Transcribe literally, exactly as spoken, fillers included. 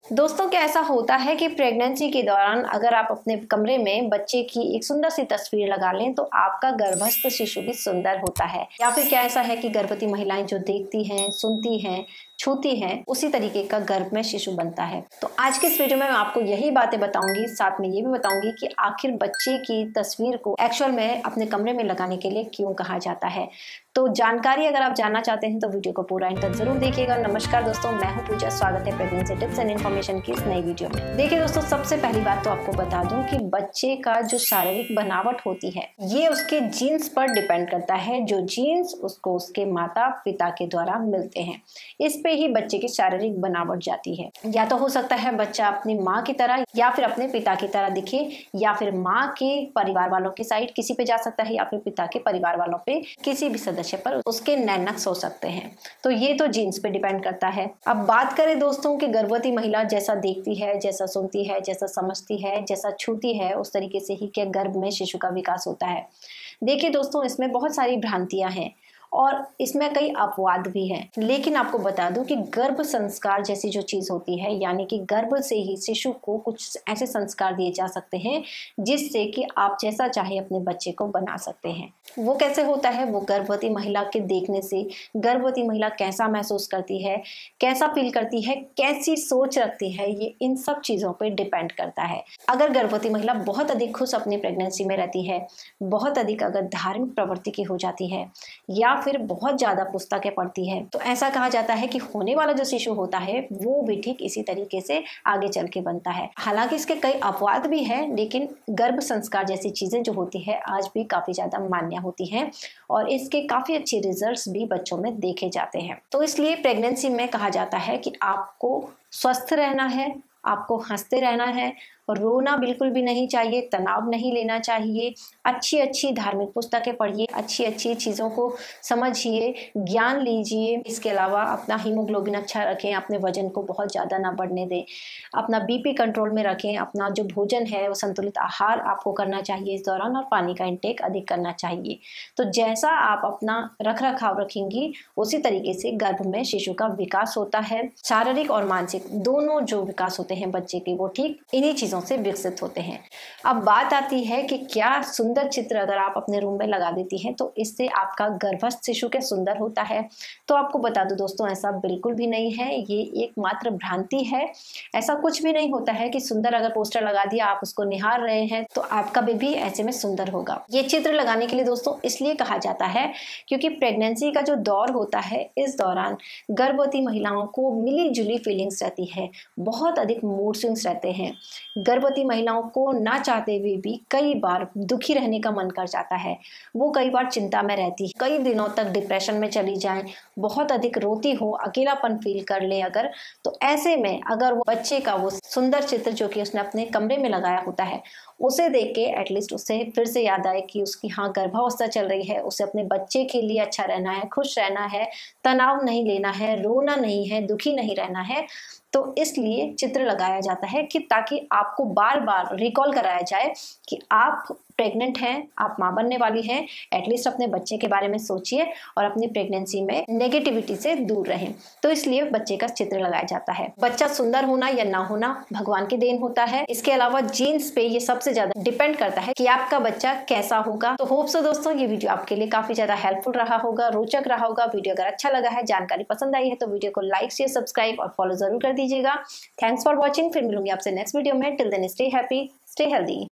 दोस्तों, क्या ऐसा होता है कि प्रेगनेंसी के दौरान अगर आप अपने कमरे में बच्चे की एक सुंदर सी तस्वीर लगा लें तो आपका गर्भस्थ शिशु भी सुंदर होता है? या फिर क्या ऐसा है कि गर्भवती महिलाएं जो देखती हैं, सुनती हैं, छूती हैं, उसी तरीके का गर्भ में शिशु बनता है? तो आज के इस वीडियो में मैं आपको यही बातें बताऊंगी, साथ में ये भी बताऊंगी कि आखिर बच्चे की तस्वीर को एक्चुअल में अपने कमरे में लगाने के लिए क्यों कहा जाता है। तो जानकारी अगर आप जानना चाहते हैं तो वीडियो को पूरा एंड तक जरूर देखिएगा। नमस्कार दोस्तों, मैं हूं पूजा, स्वागत है प्रेगनेंसी टिप्स एंड इन्फॉर्मेशन की इस नई वीडियो में। देखिए दोस्तों, सबसे पहली बात तो आपको बता दूं कि बच्चे का जो शारीरिक बनावट होती है ये उसके जीन्स पर डिपेंड करता है। जो जीन्स उसको उसके माता पिता के द्वारा मिलते हैं, इस पे ही बच्चे की शारीरिक बनावट जाती है। या तो हो सकता है बच्चा अपनी माँ की तरह या फिर अपने पिता की तरह दिखे, या फिर माँ के परिवार वालों की साइड किसी पे जा सकता है, या फिर पिता के परिवार वालों पे किसी भी सदस्य पर उसके नैनक्स हो सकते हैं। तो ये तो जीन्स पे डिपेंड करता है। अब बात करें दोस्तों कि गर्भवती महिला जैसा देखती है, जैसा सुनती है, जैसा समझती है, जैसा छूती है, उस तरीके से ही क्या गर्भ में शिशु का विकास होता है। देखिए दोस्तों, इसमें बहुत सारी भ्रांतियां हैं और इसमें कई अपवाद भी हैं। लेकिन आपको बता दूं कि गर्भ संस्कार जैसी जो चीज होती है, यानी कि गर्भ से ही शिशु को कुछ ऐसे संस्कार दिए जा सकते हैं जिससे कि आप जैसा चाहे अपने बच्चे को बना सकते हैं। वो कैसे होता है? वो गर्भवती महिला के देखने से गर्भवती महिला कैसा महसूस करती है, कैसा फील करती है, कैसी सोच रखती है, ये इन सब चीजों पर डिपेंड करता है। अगर गर्भवती महिला बहुत अधिक खुश अपनी प्रेगनेंसी में रहती है, बहुत अधिक अगर धार्मिक प्रवृत्ति की हो जाती है, या फिर बहुत ज्यादा पुस्तकें पढ़ती है, तो ऐसा कहा जाता है कि होने वाला जो शिशु होता है वो भी ठीक इसी तरीके से आगे चल के बनता है। हालांकि इसके कई अपवाद भी हैं, लेकिन गर्भ संस्कार जैसी चीजें जो होती है आज भी काफी ज्यादा मान्य होती हैं और इसके काफी अच्छे रिजल्ट्स भी बच्चों में देखे जाते हैं। तो इसलिए प्रेगनेंसी में कहा जाता है कि आपको स्वस्थ रहना है, आपको हंसते रहना है, रोना बिल्कुल भी नहीं चाहिए, तनाव नहीं लेना चाहिए, अच्छी अच्छी धार्मिक पुस्तकें पढ़िए, अच्छी अच्छी चीज़ों को समझिए, ज्ञान लीजिए। इसके अलावा अपना हीमोग्लोबिन अच्छा रखें, अपने वजन को बहुत ज़्यादा ना बढ़ने दें, अपना बीपी कंट्रोल में रखें, अपना जो भोजन है वो संतुलित आहार आपको करना चाहिए इस दौरान, और पानी का इंटेक अधिक करना चाहिए। तो जैसा आप अपना रख रखाव रखेंगी उसी तरीके से गर्भ में शिशु का विकास होता है। शारीरिक और मानसिक दोनों जो विकास होते हैं बच्चे के, वो ठीक इन्हीं चीज़ों से विकसित होते हैं। अब बात आती है कि क्या सुंदर चित्र अगर आप अपने रूम में लगा देती हैं तो इससे आपका गर्भस्थ शिशु क्या सुंदर होता है? तो आपको बता दूं दोस्तों, ऐसा बिल्कुल भी नहीं है। ये एकमात्र भ्रांति है। ऐसा कुछ भी नहीं होता है कि सुंदर अगर पोस्टर लगा दिया, आप उसको निहार रहे हैं तो आपका बेबी ऐसे में सुंदर होगा। ये चित्र लगाने के लिए दोस्तों इसलिए कहा जाता है क्योंकि प्रेगनेंसी का जो दौर होता है, इस दौरान गर्भवती महिलाओं को मिली जुली फीलिंग्स रहती है, बहुत अधिक मूड स्विंग्स रहते हैं। गर्भवती महिलाओं को ना चाहते हुए भी कई बार दुखी रहने का मन कर जाता है। वो कई बार चिंता में रहती है, कई दिनों तक डिप्रेशन में चली जाए, बहुत अधिक रोती हो, अकेलापन फील कर ले अगर, तो ऐसे में अगर वो बच्चे का वो सुंदर चित्र जो कि उसने अपने कमरे में लगाया होता है, उसे देख के एटलीस्ट उसे फिर से याद आए कि उसकी हाँ गर्भावस्था चल रही है, उसे अपने बच्चे के लिए अच्छा रहना है, खुश रहना है, तनाव नहीं लेना है, रोना नहीं है, दुखी नहीं रहना है। तो इसलिए चित्र लगाया जाता है कि ताकि आपको बार बार रिकॉल कराया जाए कि आप प्रेग्नेंट हैं, आप माँ बनने वाली हैं। एटलीस्ट अपने बच्चे के बारे में सोचिए और अपनी प्रेगनेंसी में नेगेटिविटी से दूर रहें। तो इसलिए बच्चे का चित्र लगाया जाता है। बच्चा सुंदर होना या ना होना भगवान की देन होता है। इसके अलावा जीन्स पे ये सबसे ज्यादा डिपेंड करता है कि आपका बच्चा कैसा होगा। तो होप सो दोस्तों ये वीडियो आपके लिए काफी ज्यादा हेल्पफुल रहा होगा, रोचक रहा होगा। वीडियो अगर अच्छा लगा है, जानकारी पसंद आई है तो वीडियो को लाइक शेयर सब्सक्राइब और फॉलो जरूर कर दीजिएगा। Thanks for watching. फिर मिलूंगी आपसे नेक्स्ट वीडियो में। Till then stay happy, stay healthy.